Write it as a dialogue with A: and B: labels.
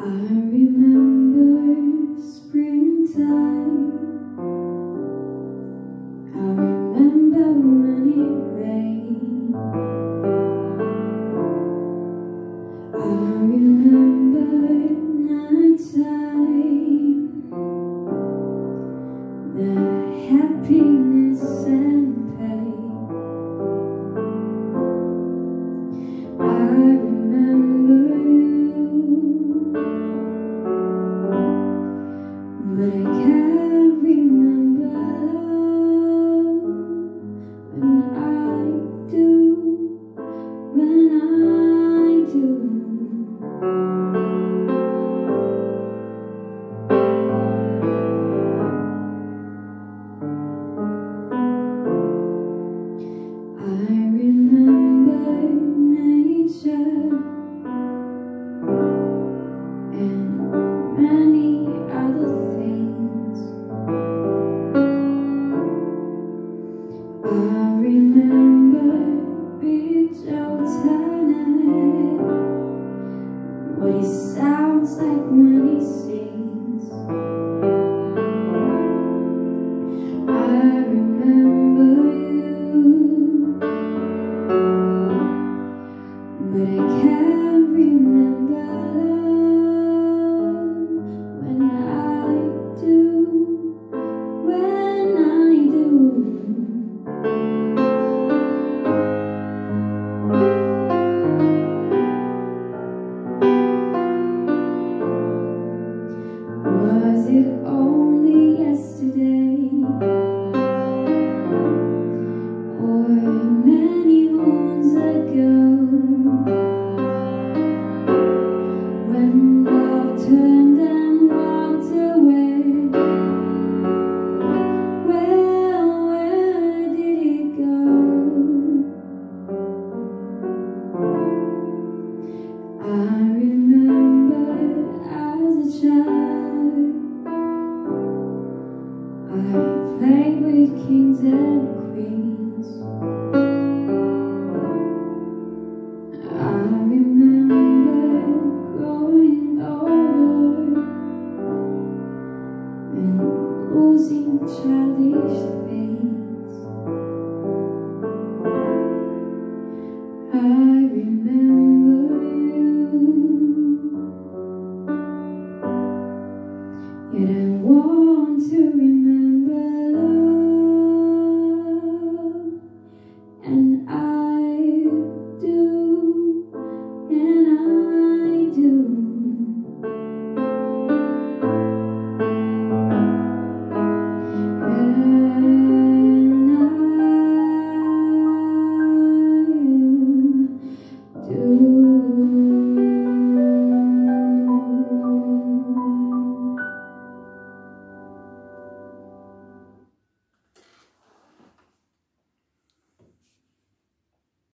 A: remember springtime. I remember when it rained. I remember nighttime, the happiness and pain. I remember but I can't remember when I do, when I do. I remember nature and many other things. I remember Big Joe Turner, what he sounds like when he sings. I remember you, but I can't remember when I do, when I do. Was it only yesterday, or many moons ago, when love turned and walked away? Well, where did it go? I remember as a child, I played with kings and queens.